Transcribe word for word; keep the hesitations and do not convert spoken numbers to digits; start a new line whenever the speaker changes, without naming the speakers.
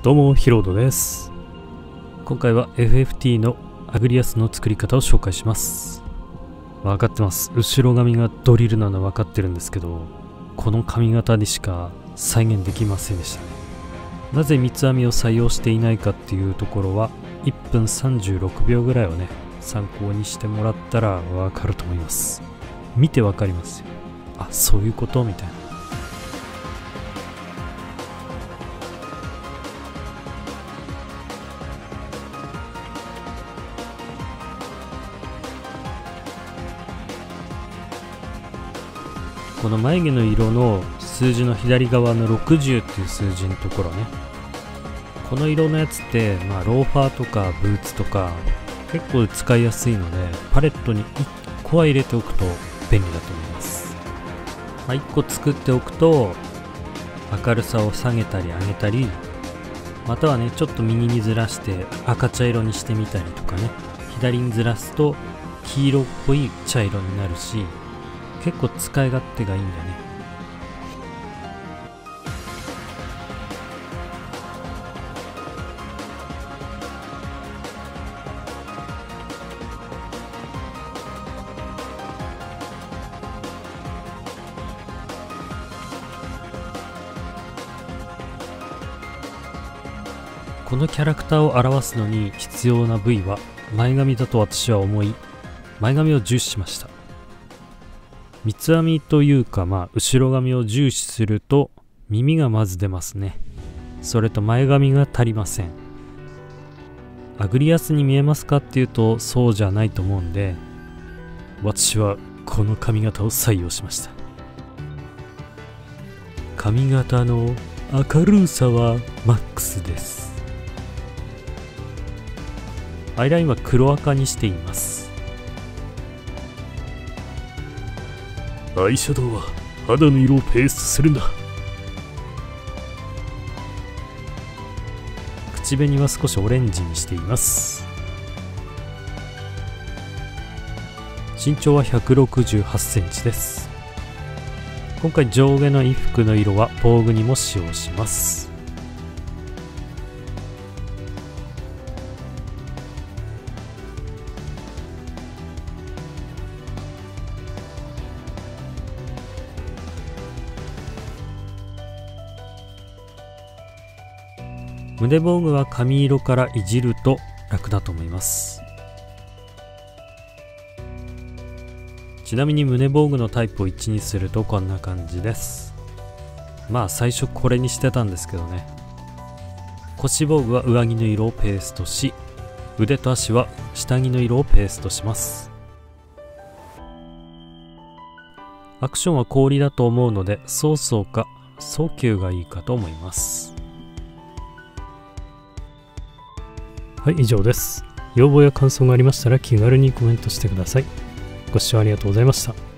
どうもヒロードです。今回は エフエフティー のアグリアスの作り方を紹介します。分かってます。後ろ髪がドリルなのは分かってるんですけど、この髪型にしか再現できませんでしたね。なぜ三つ編みを採用していないかっていうところはいっぷんさんじゅうろくびょうぐらいをね参考にしてもらったら分かると思います。見て分かりますよ。あ、そういうことみたいな。この眉毛の色の数字の左側のろくじゅうっていう数字のところね、この色のやつって、まあ、ローファーとかブーツとか結構使いやすいので、パレットにいっこは入れておくと便利だと思います。まあ、いっこ作っておくと明るさを下げたり上げたり、またはねちょっと右にずらして赤茶色にしてみたりとかね、左にずらすと黄色っぽい茶色になるし、結構使い勝手がいいんだね。このキャラクターを表すのに必要な部位は前髪だと私は思い、前髪を重視しました。三つ編みというか、まあ後ろ髪を重視すると耳がまず出ますね。それと前髪が足りません。アグリアスに見えますかっていうとそうじゃないと思うんで、私はこの髪型を採用しました。髪型の明るさはマックスです。アイラインは黒赤にしています。アイシャドウは肌の色をペーストするんだ。口紅は少しオレンジにしています。身長はひゃくろくじゅうはちセンチです。今回上下の衣服の色は防具にも使用します。胸防具は髪色からいじると楽だと思います。ちなみに胸防具のタイプをいちにするとこんな感じです。まあ最初これにしてたんですけどね。腰防具は上着の色をペーストし、腕と足は下着の色をペーストします。アクションは氷だと思うので早々か早急がいいかと思います。はい、以上です。要望や感想がありましたら気軽にコメントしてください。ご視聴ありがとうございました。